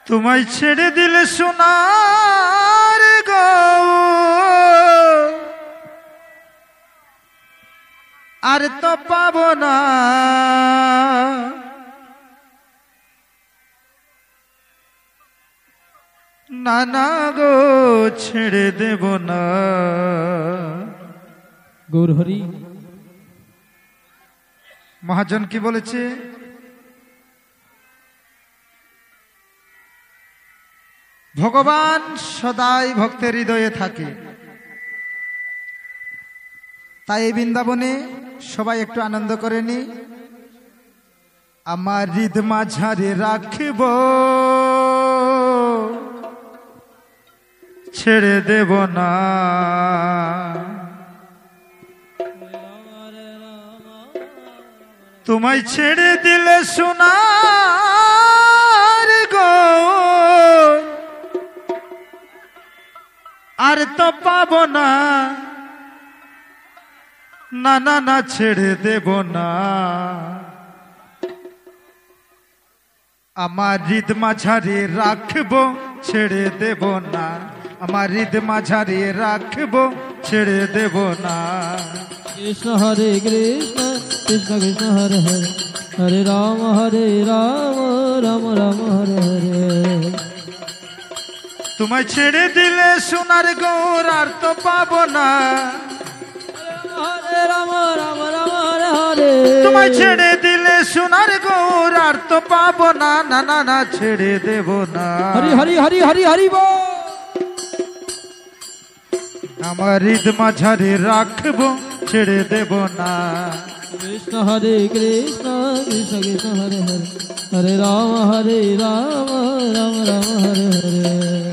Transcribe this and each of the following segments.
তোমায় ছেড়ে দিলে সোনার গো আর তো পাবো না, না না গো ছেড়ে দেব না। গৌরহরি মহাজন কি বলেছে? ভগবান সদাই ভক্তের হৃদয়ে থাকে, তাই এই বৃন্দাবনে সবাই একটু আনন্দ করে নি। আমার হৃদ মাঝারে রাখব, ছেড়ে দেব না। তোমায় ছেড়ে দিলে সোনার গো আর তো পাবো না, না না না ছেড়ে দেব না। আমার হৃদ মাঝারে রাখবো, ছেড়ে দেব না। আমার হৃদ মাঝারে রাখবো, ছেড়ে দেব না। কৃষ্ণ হরে কৃষ্ণ কৃষ্ণ কৃষ্ণ হরে হরে, হরে রাম রাম রাম হরে হরে। তোমায় ছেড়ে দিলে সোনার গৌর আর তো পাবো না, হরে রাম রাম রাম হরে হরে। তোমায় ছেড়ে দিলে সোনার গৌর আর তো পাবো না, না না না ছেড়ে দেব না। হরি হরি হরি হরি হরি বল। আমার হৃদ মাঝারে রাখবো, ছেড়ে দেব না। কৃষ্ণ হরে কৃষ্ণ কৃষ্ণ কৃষ্ণ হরে হরে, হরে রাম রাম রাম হরে হরে।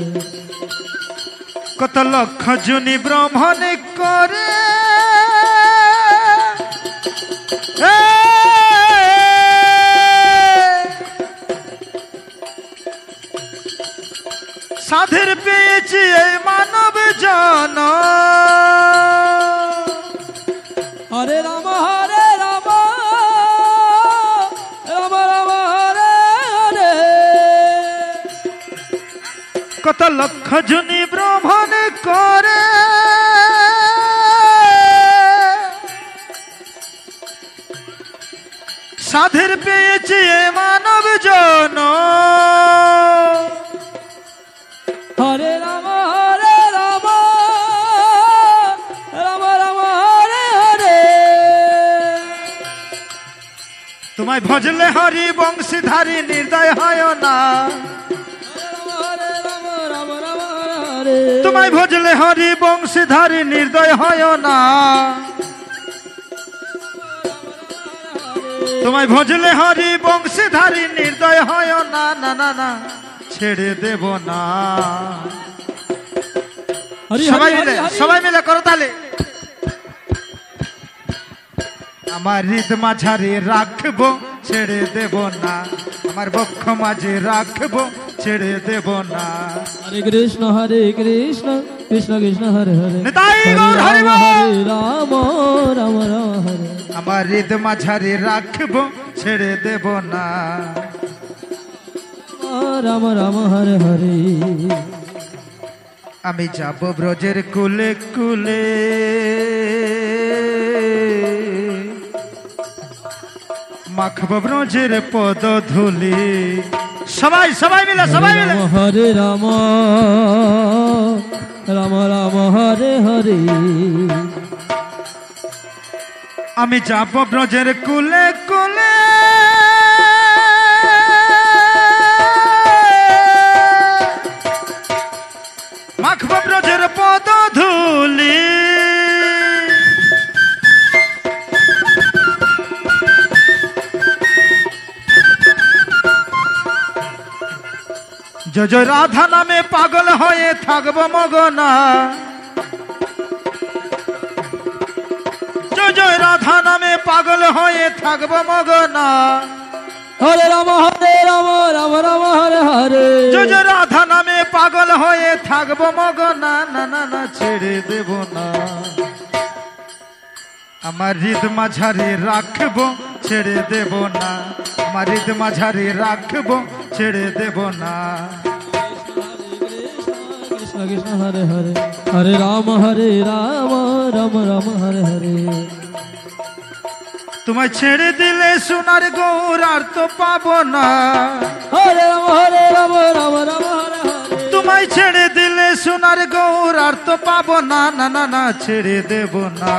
কত লক্ষ জুনি ব্রহ্মণ করে সাধের পেয়েছি এই মানব জন। হরে রাম রাম রাম হরে হরে। কত লক্ষ জুনি ব্রহ্মণ করে সাধের পেয়েছি এই মানব জন। হরে রাম রাম রাম রাম হরে হরে। তোমায় ভজলে হরি বংশীধারী নির্দয় হয় না। হরে রাম রাম রাম হরে হরে। তোমায় ভজলে হরি বংশীধারী নির্দয় হয় না। তোমায় ভজলে হরি বংশীধারী নির্দয় হয় না, না না না ছেড়ে দেব না। সবাই মিলে করো তালে। আমার হৃদ মাঝারে রাখবো, ছেড়ে দেব না। আমার বক্ষ মাঝে রাখবো, ছেড়ে দেব না। হরে কৃষ্ণ কৃষ্ণ কৃষ্ণ হরে হরে, নিতাই গৌর হরে হরি বল। রাম রাম রাম হরে। আমার হৃদ মাঝারে রাখবো, ছেড়ে দেব না। রাম রাম হরে হরে। আমি যাব ব্রজের কুলে কুলে, মাখব ব্রজের পদ ধুলি। সবাই মিলে হরে রাম রাম রাম হরে হরে। আমি যাব ব্রজের কুলে কুলে, মাখব ব্রজের পদ ধুলি। জয় জয় রাধা নামে পাগল হয়ে থাকব মগনা। জয় জয় রাধা নামে পাগল হয়ে থাকব মগনা। হরে রাম রাম রাম হরে হরে। জয় জয় রাধা নামে পাগল হয়ে থাকব মগনা, না না না ছেড়ে দেব না। আমার হৃদ মাঝারে রাখবো, ছেড়ে দেব না। আমার হৃদ মাঝারে রাখবো ছেড়ে দেব না। কৃষ্ণ কৃষ্ণ হরে হরে হরে রাম রাম রাম হরে হরে। তোমায় ছেড়ে দিলে সোনার গৌর আর তো পাবো না। হরে রাম রাম রাম হরে হরে। তোমায় ছেড়ে দিলে সোনার গৌর আর তো পাবো না, না না না ছেড়ে দেব না।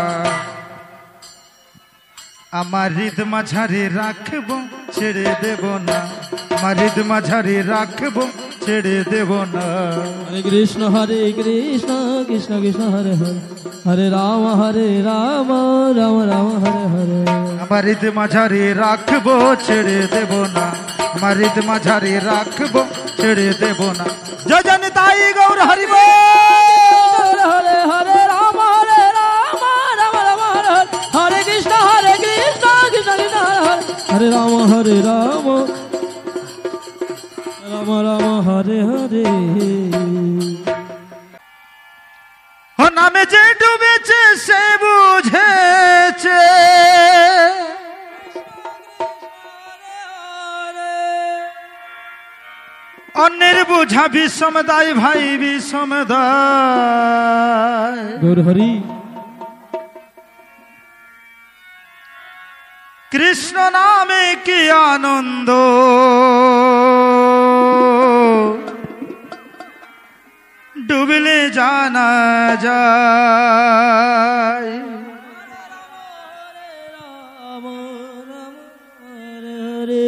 আমার হৃদ মাঝারে রাখবো ছেড়ে দেব না, আমার হৃদ মাঝারে রাখবো ছেড়ে দেব না। হরে কৃষ্ণ কৃষ্ণ কৃষ্ণ হরে হরে হরে রাম রাম রাম হরে হরে। আমার হৃদ মাঝারে রাখবো ছেড়ে দেব না, আমার হৃদ মাঝারে রাখবো ছেড়ে দেব না। জয় জানি তাই গৌর হরি বল। হরে হরে রাম রাম রাম হরে হরে কৃষ্ণ কৃষ্ণ কৃষ্ণ হরে রাম রাম রাম হরে হরে। ও নামে যে ডুবেছে সে বুঝেছে, অন্যের বুঝা বিষমদায় ভাই বিষমদায়। গৌর হরি কৃষ্ণ নামে কি আনন্দ, ডুবলে জানা যায়। রাম রাম হরে হরে।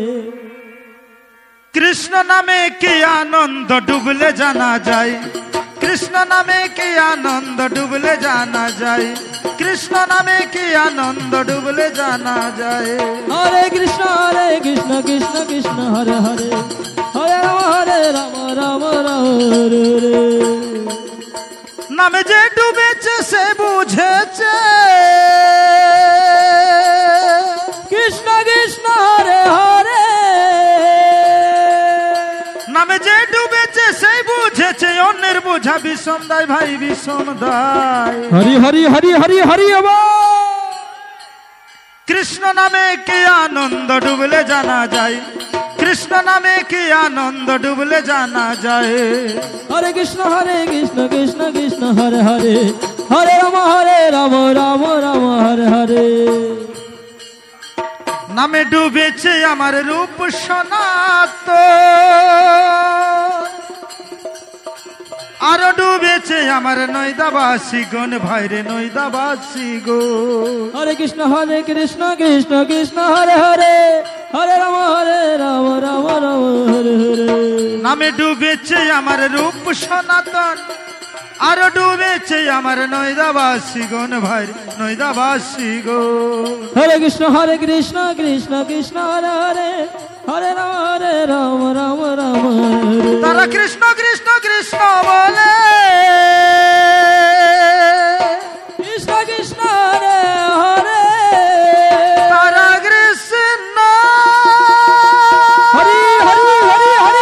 কৃষ্ণ নামে কি আনন্দ ডুবলে জানা যায়, কৃষ্ণ নামে কি আনন্দ ডুবলে জানা যায়, কৃষ্ণ নামে কি আনন্দ ডুবলে জানা যায়। হরে কৃষ্ণ কৃষ্ণ কৃষ্ণ হরে হরে হরে রাম রাম রাম হরে হরে। নামে যে ডুবেছে সে বুঝেছে, কৃষ্ণ কৃষ্ণ হরে হরে। নামে যে ডুবেছে সেই বুঝেছে, অন্যের বোঝা বিষম দায় ভাই বিষম দায়। হরি হরি হরি হরি হরি কৃষ্ণ নামে কি আনন্দ ডুবলে জানা যায়, কৃষ্ণ নামে কি আনন্দ ডুবলে জানা যায়। হরে কৃষ্ণ কৃষ্ণ কৃষ্ণ হরে হরে হরে রাম রাম রাম হরে হরে। নামে ডুবেছে আমার রূপ সনাত, আরো ডুবেছে আমার নৈদাবাসী গণ ভাইরে নৈদাবাসী গো। হরে কৃষ্ণ কৃষ্ণ কৃষ্ণ হরে হরে হরে রাম রাম রাম হরে হরে। নামে ডুবেছে আমার রূপ সনাতন, আরো ডুবেছে আমার নৈদাবাসী গণ ভাইরে নৈদাবাসী গো। হরে কৃষ্ণ কৃষ্ণ কৃষ্ণ হরে হরে হরে রাম রাম রাম হরে। তারা কৃষ্ণ কৃষ্ণ কৃষ্ণ বলে, কৃষ্ণ কৃষ্ণ হরে হরে। তারা কৃষ্ণ হরি হরি হরি হরি।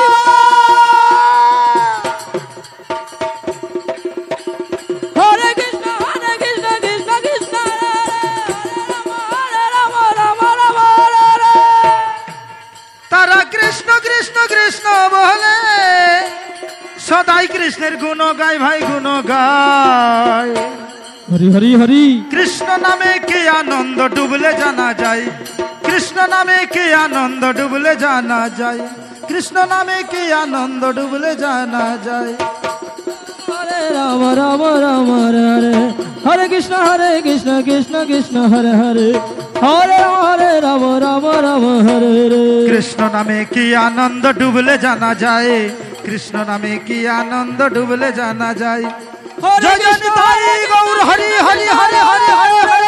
হরে কৃষ্ণ কৃষ্ণ কৃষ্ণ হরে রাম রাম রাম হরে। তারা কৃষ্ণ কৃষ্ণ কৃষ্ণ বলে, সদাই কৃষ্ণের গুণ গায় ভাই গুণ গায়। হরি হরি হরি। কৃষ্ণ নামে কি আনন্দ ডুবলে জানা যায়, কৃষ্ণ নামে কি আনন্দ ডুবলে জানা যায়, কৃষ্ণ নামে কি আনন্দ ডুবলে জানা যায়। হরে রাম রাম হরে হরে হরে কৃষ্ণ কৃষ্ণ কৃষ্ণ হরে হরে হরে রাম রাম হরে হরে। কৃষ্ণ নামে কি আনন্দ ডুবলে জানা যায়, কৃষ্ণ নামে কি আনন্দ ডুবলে জানা যায়। জয় জয় নিতাই গৌর হরি হরি হরি হরি হরি হরি।